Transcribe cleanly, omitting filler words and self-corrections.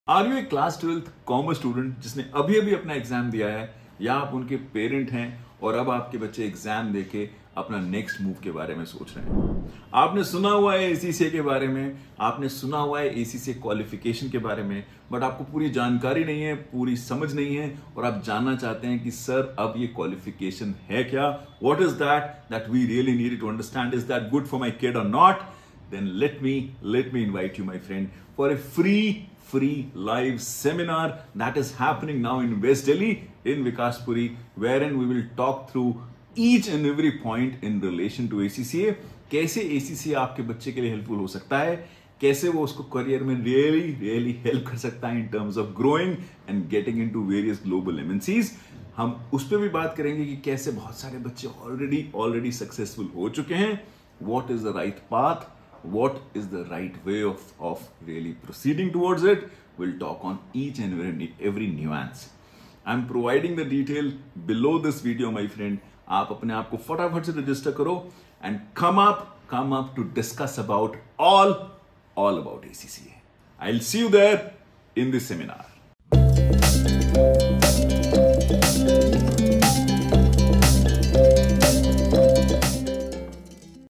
Are you a class 12th commerce student जिसने अभी अभी अपना एग्जाम दिया है, या आप उनके पेरेंट हैं और अब आपके बच्चे एग्जाम देके अपना नेक्स्ट मूव के बारे में सोच रहे हैं? आपने सुना हुआ है एसीसीए के बारे में, आपने सुना हुआ है एसीसीए क्वालिफिकेशन के बारे में, बट आपको पूरी जानकारी नहीं है, पूरी समझ नहीं है, और आप जानना चाहते हैं कि सर अब ये क्वालिफिकेशन है क्या, what is that we really need to understand, is that good for my kid और not? Then let me invite you, my friend, for a free live seminar that is happening now in West Delhi in Vikaspuri, wherein we will talk through each and every point in relation to ACCA. कैसे ACCA आपके बच्चे के लिए helpful हो सकता है, कैसे वो उसको करियर में रियली हेल्प कर सकता है in terms of growing and getting into various global MNCs. हम उस पर भी बात करेंगे कि कैसे बहुत सारे बच्चे ऑलरेडी सक्सेसफुल हो चुके हैं, what is the right path, what is the right way of really proceeding towards it. We'll talk on each and every nuance. I'm providing the detail below this video, my friend. आप अपने आप को फटाफट से register करो and come up to discuss about all about ACCA. I'll see you there in this seminar.